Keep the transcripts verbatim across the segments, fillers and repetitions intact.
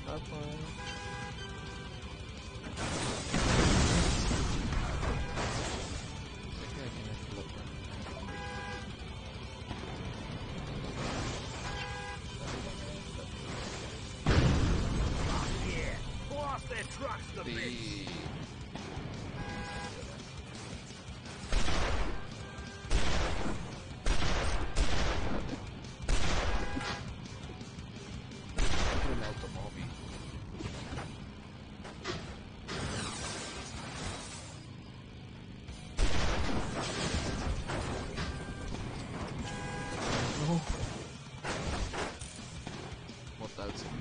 Ah, pues. Se queda que me explota. Sí. El automóvil. No. Mortal sin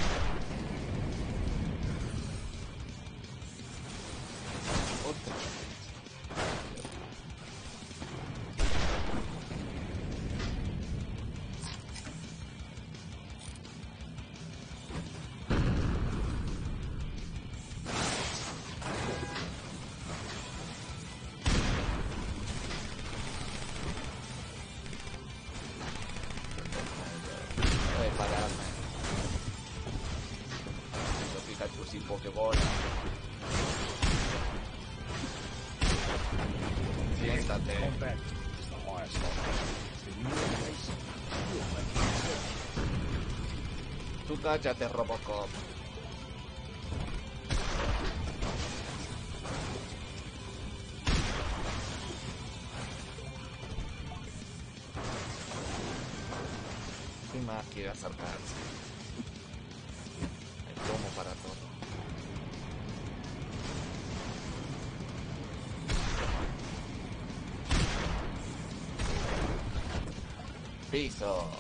otra vez. Puede pararme. Los Pikachu sin Pokébola. Siéntate. Tú cállate, Robocop. Encima quiere acercarse. El plomo para todo. Piso.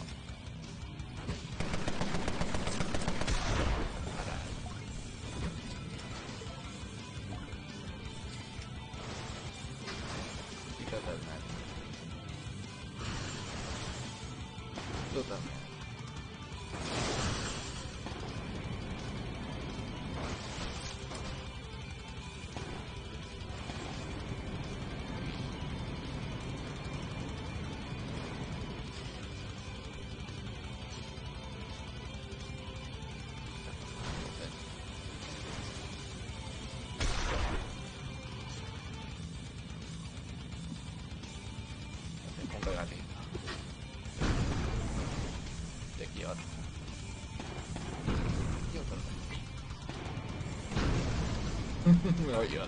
Quítate el mal. Tú también. Un regalito. De Kioto. Kioto. Me oye.